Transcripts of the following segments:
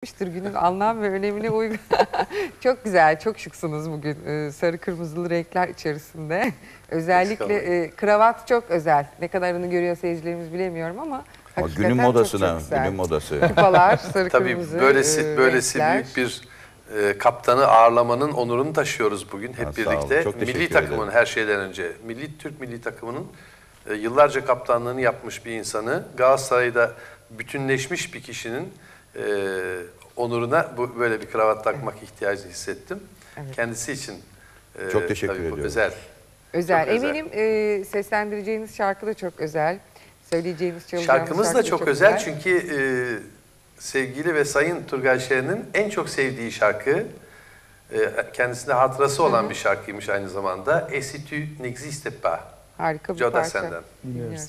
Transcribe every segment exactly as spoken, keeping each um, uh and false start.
gitmiştir. Günün anlam ve önemine uygun. Çok güzel, çok şıksınız bugün. Ee, sarı kırmızılı renkler içerisinde. Özellikle e, kravat çok özel. Ne kadarını görüyor seyircilerimiz bilemiyorum ama hakikaten günün modasına, çok, çok güzel. günün modası. Kupalar, sarı Tabii kırmızı böylesi, e, böylesi renkler. büyük bir e, kaptanı ağırlamanın onurunu taşıyoruz bugün hep Ha, sağ birlikte. olun, çok Milli teşekkür takımın ederim. her şeyden önce, milli Türk milli takımının e, yıllarca kaptanlığını yapmış bir insanı, Galatasaray'da bütünleşmiş bir kişinin e, onuruna bu, böyle bir kravat takmak ihtiyacı hissettim. Evet. Kendisi için e, Çok teşekkür tabii bu ediyorum. özel. Özel. Çok özel. Eminim e, seslendireceğiniz şarkı da çok özel. Söyleyeceğiniz, çalacağınız Şarkımız şarkı da çok özel çünkü e, sevgili ve sayın Turgay Şener'in en çok sevdiği şarkı, e, kendisine hatırası olan Hı hı. bir şarkıymış aynı zamanda. Et si tu n'existes pas. Harika bir Joe parça. Dassaine'den. Dinliyoruz.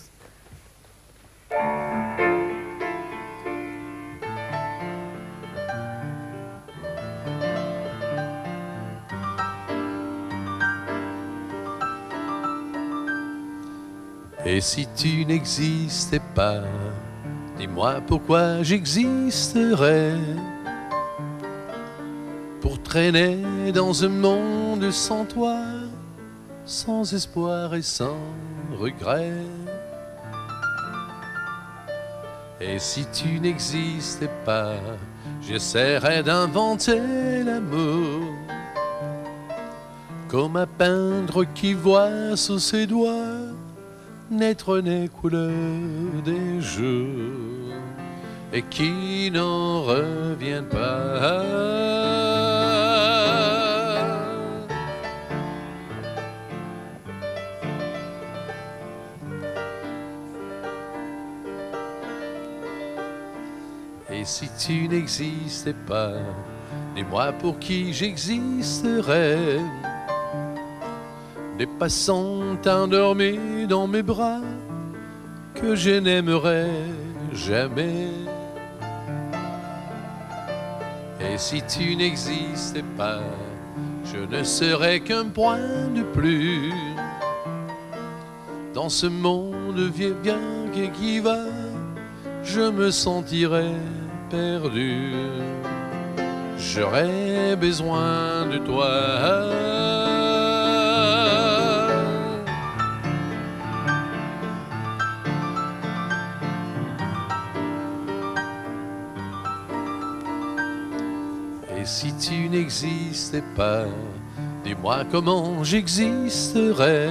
Et si tu n'existais pas, dis-moi pourquoi j'existerais. Pour traîner dans un monde sans toi, sans espoir et sans regret. Et si tu n'existais pas, j'essaierais d'inventer l'amour. Comme un peintre qui voit sous ses doigts naître les couleurs des jours et qui n'en revient pas. Et si tu n'existais pas, dis-moi pour qui j'existerais. Des passants endormis dans mes bras que je n'aimerais jamais. Et si tu n'existais pas, je ne serais qu'un point de plus dans ce monde vieux bien qui va, je me sentirais perdu. J'aurais besoin de toi. Et si tu n'existais pas, dis-moi comment j'existerais.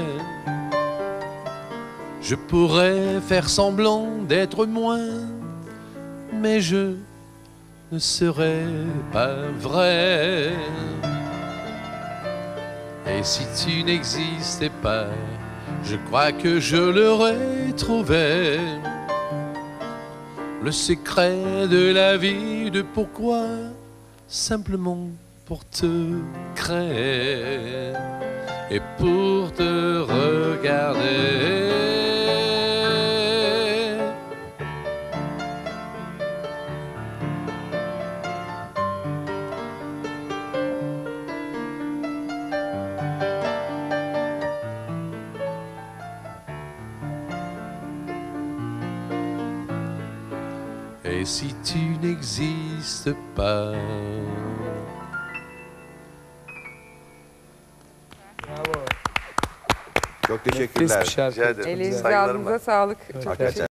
Je pourrais faire semblant d'être moins, mais je ne serais pas vrai. Et si tu n'existais pas, je crois que je l'aurais trouvé. Le secret de la vie, de pourquoi, simplement pour te créer et pour te regarder. Et si tu n'existes pas. Çok teşekkürler. Nefis bir şarkı. Rica ederim. Elinize Saygılarımla. ağzınıza sağlık. Çok Hakikaten.